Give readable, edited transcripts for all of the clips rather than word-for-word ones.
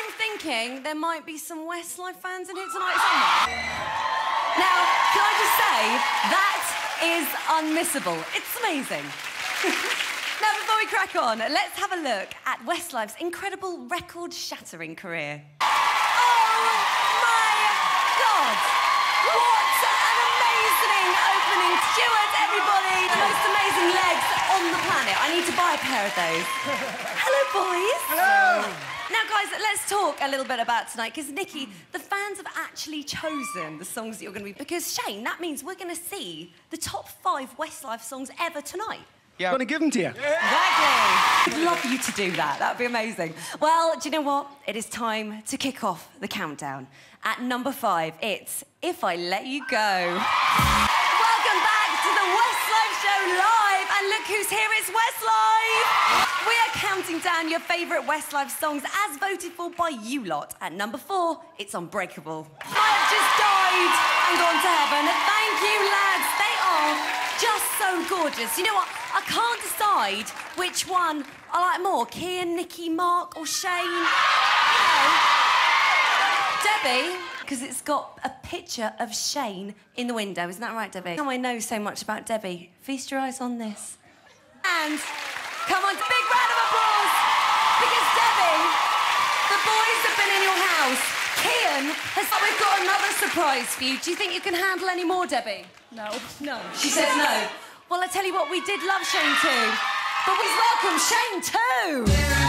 I'm thinking there might be some Westlife fans in here tonight somewhere. Now, can I just say, that is unmissable. It's amazing. Now, before we crack on, let's have a look at Westlife's incredible record-shattering career. Oh, my God! What an amazing opening. Stuart, everybody, the most amazing legs on the planet. I need to buy a pair of those. Hello, boys. Hello. Now, guys, let's talk a little bit about tonight, because, Nikki, the fans have actually chosen the songs that you're going to be... Because, Shane, that means we're going to see the top 5 Westlife songs ever tonight. Yeah, I'm going to give them to you. Exactly. I'd love you to do that. That would be amazing. Well, do you know what? It is time to kick off the countdown. At number 5, it's If I Let You Go. Welcome back to the Westlife Show Live. And look who's here, it's Westlife. We are counting down your favourite Westlife songs as voted for by you lot. At number 4, it's Unbreakable. I've just died and gone to heaven. Thank you, lads. They are just so gorgeous. You know what? I can't decide which one I like more. Kian, Nikki, Mark or Shane. You know, Debbie, because it's got a picture of Shane in the window. Isn't that right, Debbie? Now I know so much about Debbie. Feast your eyes on this. And come on, big round of applause. Because Debbie, the boys have been in your house. Kian has... We've got another surprise for you. Do you think you can handle any more, Debbie? No. No. She says no. Well, I tell you what, we did love Shane too. But we welcome Shane too.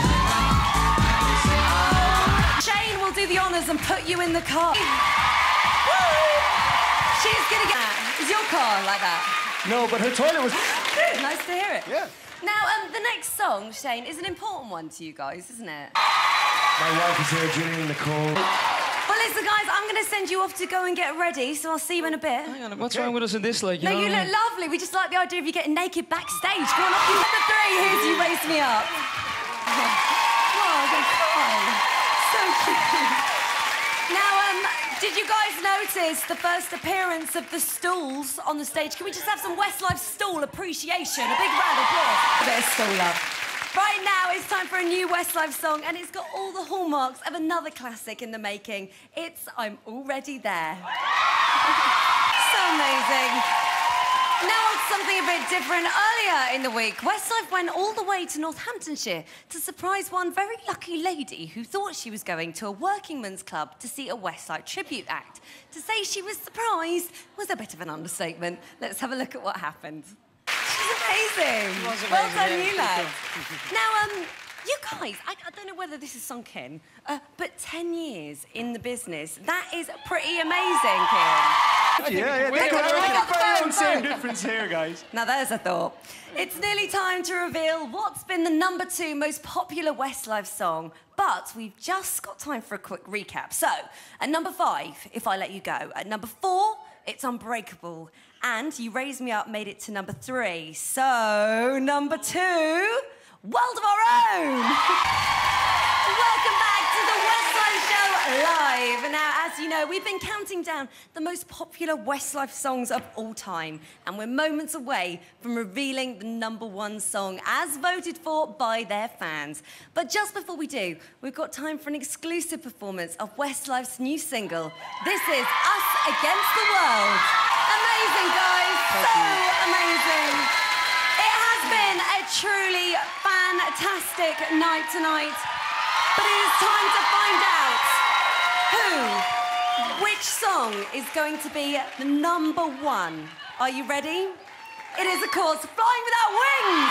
Shane will do the honours and put you in the car. Woo! She's gonna get... Is your car like that? No, but her toilet was... Good, nice to hear it. Yeah. Now, the next song, Shane, is an important one to you guys, isn't it? My wife is here, Julian and Nicole. Well, listen, guys, I'm going to send you off to go and get ready, so I'll see you in a bit. Hang on, what's wrong with us in this, like, you No, know? you look lovely. We just like the idea of you getting naked backstage. Go on, up you number 3. Here's You Raise Me Up. Oh, I'm going to cry. So cute. Now, did you guys notice the first appearance of the stools on the stage? Can we just have some Westlife stool appreciation? A big round of applause. A bit of stool love. Right now, it's time for a new Westlife song, and it's got all the hallmarks of another classic in the making. It's I'm Already There. So amazing. Now on something a bit different. Earlier in the week, Westlife went all the way to Northamptonshire to surprise one very lucky lady who thought she was going to a working men's club to see a Westlife tribute act. To say she was surprised was a bit of an understatement. Let's have a look at what happened. She's amazing. Well done, you lads. Now, you guys, I don't know whether this is sunk in, but 10 years in the business, that is pretty amazing, Kieran. Yeah. Pick up the phone. Same difference here, guys. Now, there's a thought. It's nearly time to reveal what's been the number 2 most popular Westlife song, but we've just got time for a quick recap. So, at number 5, If I Let You Go. At number 4, it's Unbreakable. And You Raise Me Up made it to number 3. So, number 2, World of Our Own. Welcome back to the Westlife Show Live. Now, as you know, we've been counting down the most popular Westlife songs of all time, and we're moments away from revealing the number 1 song as voted for by their fans. But just before we do, we've got time for an exclusive performance of Westlife's new single. This is Us Against the World. Amazing, guys. So amazing. It has been a truly fantastic night tonight. But it is time to find out which song is going to be the number 1. Are you ready? It is, of course, Flying Without Wings.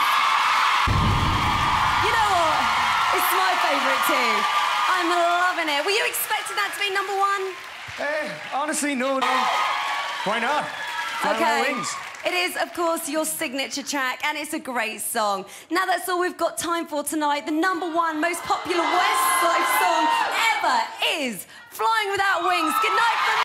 You know what? It's my favourite too. I'm loving it. Were you expecting that to be number 1? Honestly, no. Why not? Flying Without Wings. It is, of course, your signature track, and it's a great song. Now, that's all we've got time for tonight. The number 1 most popular Westlife song ever is Flying Without Wings. Good night from